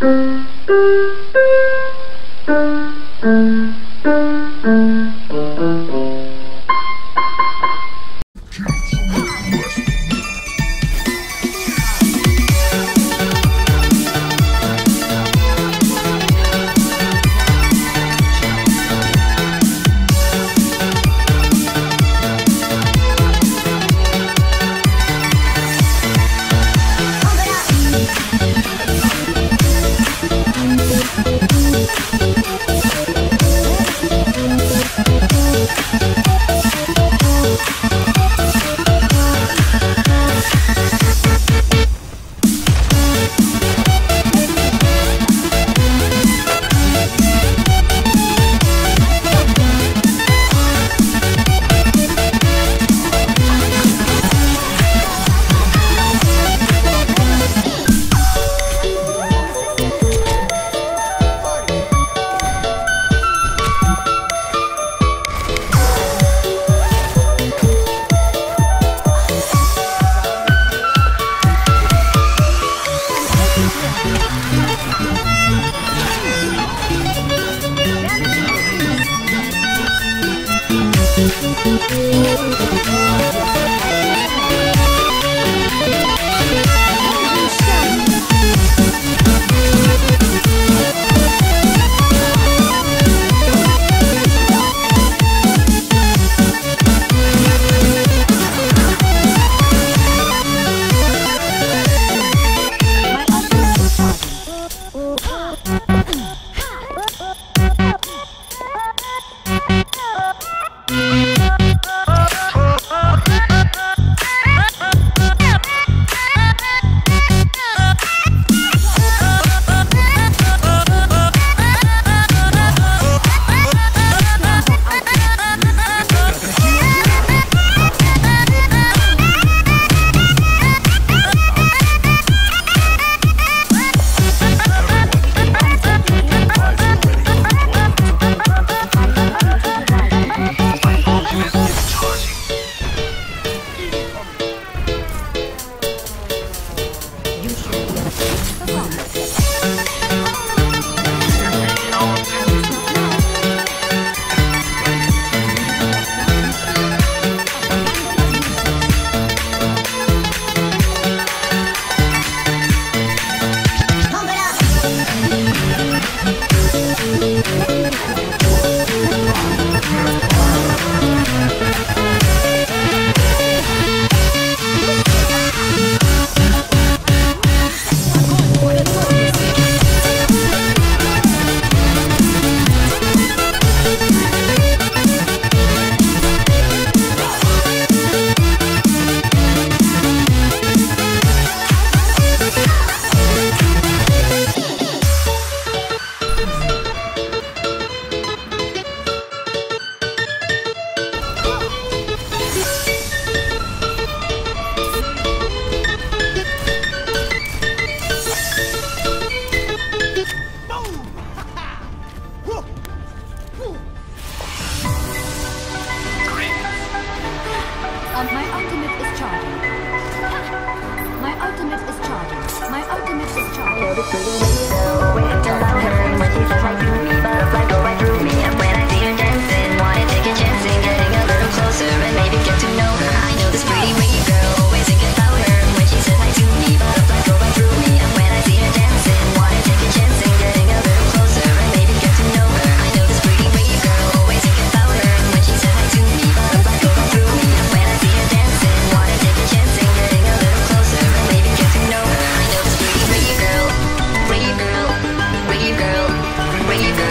Where you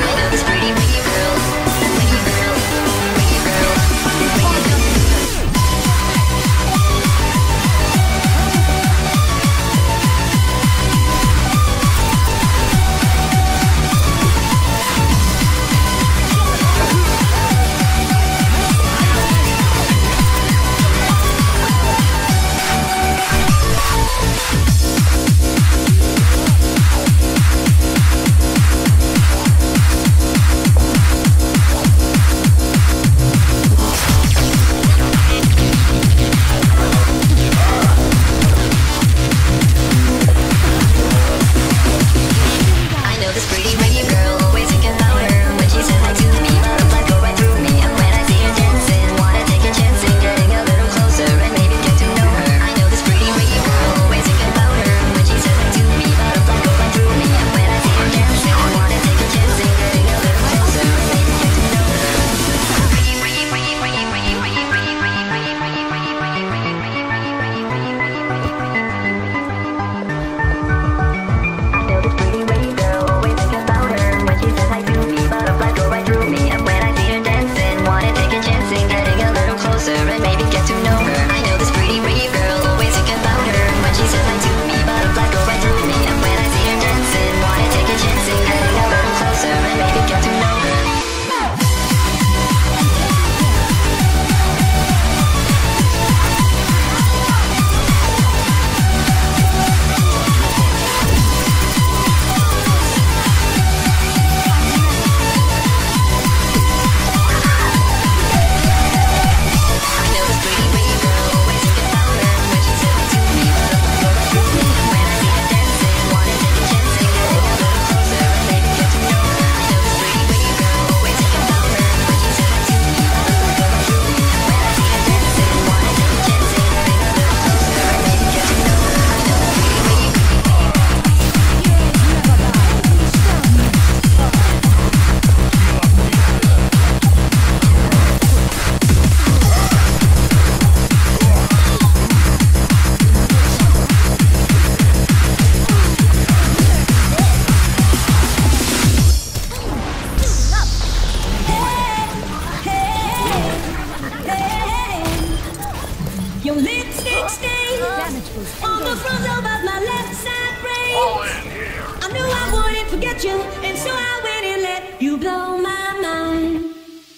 you, and so I went and let you blow my mind.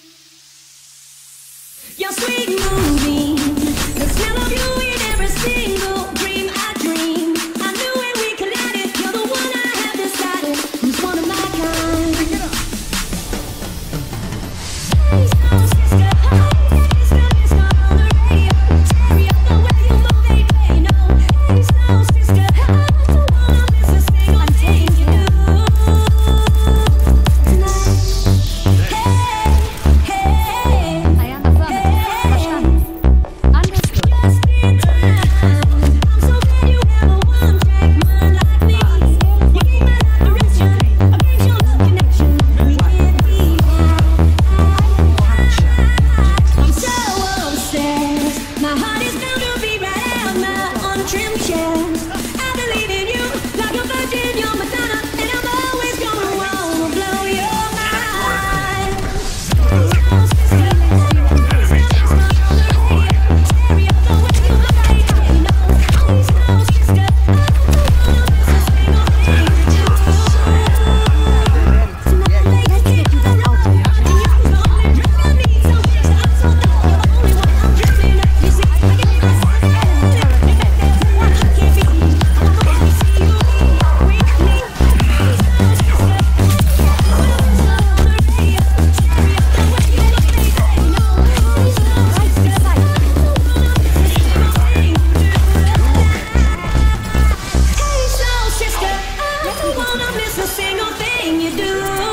Your sweet moonbeam, the smell of you in every single dream I dream. I knew when we collided, you're the one I have decided who's one of my kind. Hey, soul sister, sister, on the radio. Stereo, the way you move, they know. Hey, soul sister, I don't wanna miss a single thing you do tonight. Hey, hey, I am affirmative. Verstanden. Understood. just in time. I'm so glad you have a one-track mind like me. You gave my life direction, against your love connection. We can't be I'm so obsessed. My heart is bound to be right out my untrimmed chest. I believe in you like a virgin, you're Madonna, and I'm always gonna wanna blow your mind. Oh, sister, Hey, soul sister, I don't wanna miss a single thing you do.